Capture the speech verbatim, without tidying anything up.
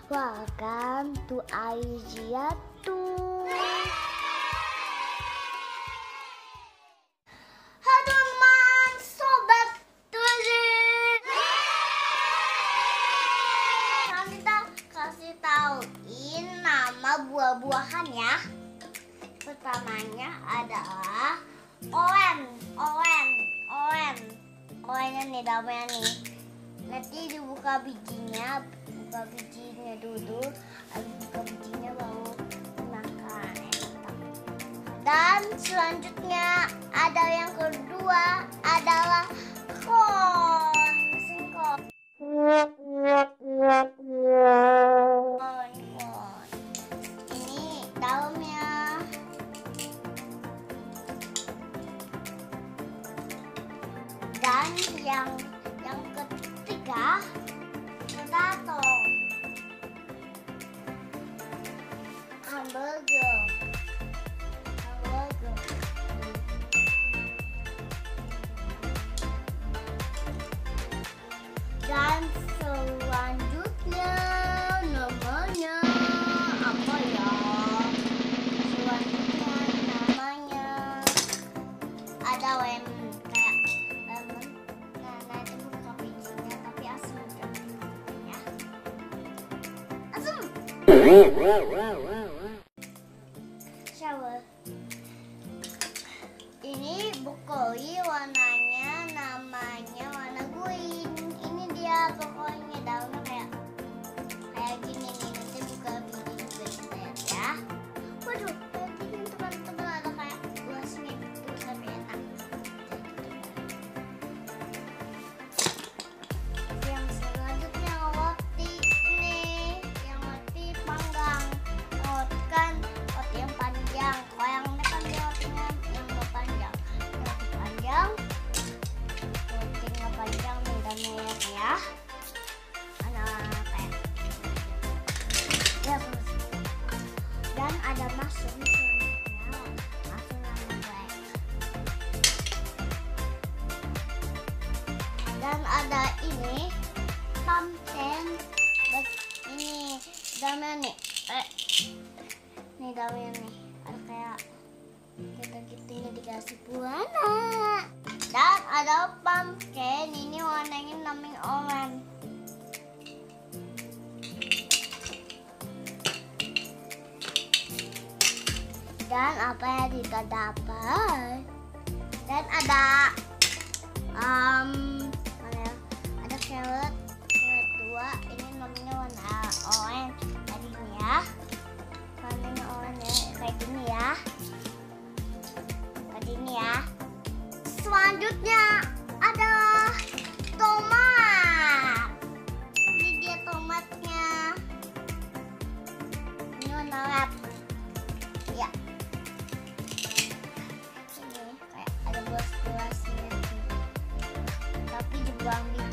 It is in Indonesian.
Welcome to Aiziatu. Halo teman, sobat Twizy. Sekarang kita kasih tauin nama buah-buahan ya. Pertamanya adalah oren, oren, oren. Orennya nih dalamnya nih. Nanti dibuka bijinya, buka bijinya dulu, habis buka bijinya baru makan. Dan selanjutnya ada yang kedua adalah corn, mesin corn. Corn, corn. Ini dalamnya. Dan yang yang ketiga potato, hamburger, hamburger. Dan selanjutnya namanya apa ya? Selanjutnya namanya ada lem. Shower. Ini brokoli warnanya namanya warna green. Ini dia pokoknya daunnya kayak kayak gini nih. Nanti buka biji juga kita lihat ya. Waduh, kayak gini teman-teman, ada kayak buahnya gitu tapi enak. Yang selanjutnya roti nih, yang roti panggang. Roti kan roti yang panjang. Kalau yang ini kan dia rotinya yang nggak panjang. Roti panjang, roti nggak panjang nih dalamnya ya. Ada kayak ya, dan ada mushroom selanjutnya, mushroom yang black. Dan ada ini pumpkin, ini dalamnya nih, eh, nih dalamnya nih ada kayak kita gitunya dikasih warna. Dan ada pumpkin, ini warnanya namanya orange. Dan apa yang kita dapat? Dan ada um, mana ya? Ada carrot, carrot dua. Ini namanya warna orange. Tadi ini ya, warnanya orange ya, kayak gini ya. Tadi ini ya. Selanjutnya ada tomat. Ini dia tomatnya. Ini warna red. Ya. Ini kayak ada buah-buahnya, tapi dibuang di